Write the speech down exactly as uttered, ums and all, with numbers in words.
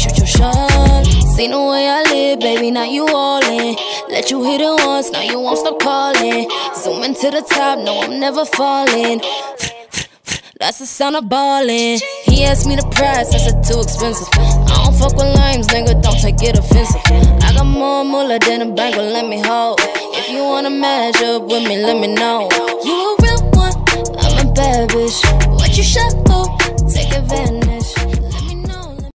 shoot your shot. Seen the way I live, baby, now you all in. Let you hit it once, now you won't stop calling. Zooming to the top, no, I'm never falling. That's the sound of ballin'. He asked me the price, I said too expensive. I don't fuck with limes, nigga, don't take it offensive. I got more moolah than a bank will let me hold. If you wanna match up with me, let me know. You a real one, I'm a bad bitch. What you shot for? Take advantage.